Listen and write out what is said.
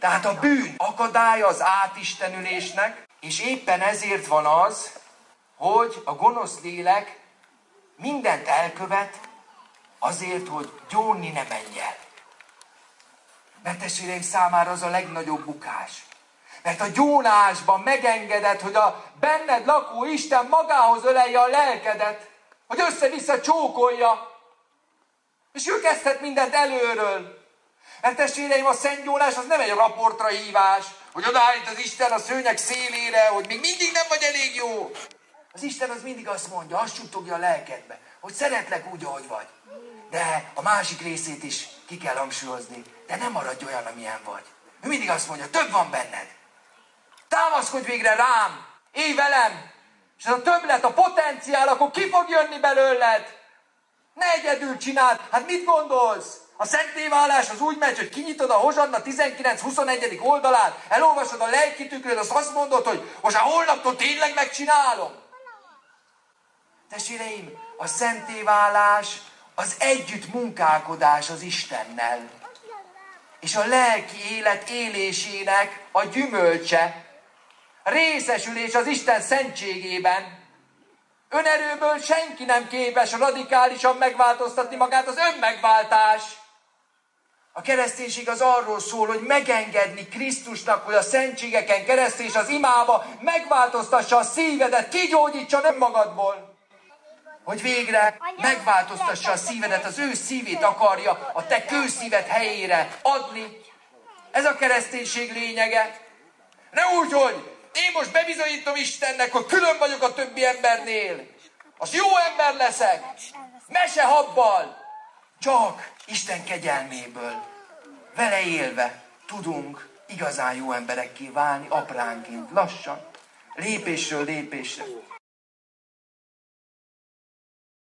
Tehát a bűn akadálya az átistenülésnek, és éppen ezért van az, hogy a gonosz lélek mindent elkövet azért, hogy gyónni ne menj el. Mert testvéreim számára az a legnagyobb bukás. Mert a gyónásban megengeded, hogy a benned lakó Isten magához ölelje a lelkedet, hogy össze-vissza csókolja, és ő kezdhet mindent előről. Mert testvéreim, a szentgyónás az nem egy raportra hívás, hogy odaállít az Isten a szőnyeg szélére, hogy még mindig nem vagy elég jó. Az Isten az mindig azt mondja, azt suttogja a lelkedbe, hogy szeretlek úgy, ahogy vagy. De a másik részét is ki kell hangsúlyozni. De nem maradj olyan, amilyen vagy. Ő mindig azt mondja, több van benned. Támaszkodj végre rám, élj velem, és ez a többlet, a potenciál, akkor ki fog jönni belőled. Ne egyedül csináld. Hát mit gondolsz? A szentélyválás az úgy megy, hogy kinyitod a Hozsanna 19-21. oldalát, elolvasod a lelki tükröt, azt mondod, hogy most már holnaptól tényleg megcsinálom. Testvéreim, a szentélyválás az együtt munkálkodás az Istennel. És a lelki élet élésének a gyümölcse. Részesülés az Isten szentségében. Önerőből senki nem képes radikálisan megváltoztatni magát, az önmegváltás. A kereszténység az arról szól, hogy megengedni Krisztusnak, hogy a szentségeken keresztül és az imába megváltoztassa a szívedet, kigyógyítsa önmagadból. Hogy végre megváltoztassa a szívedet, az ő szívét akarja a te kőszíved helyére adni. Ez a kereszténység lényege. Ne úgy, hogy én most bebizonyítom Istennek, hogy külön vagyok a többi embernél. Az jó ember leszek. Mesehabbal. Csak Isten kegyelméből, vele élve tudunk igazán jó emberekké válni apránként, lassan, lépésről lépésre.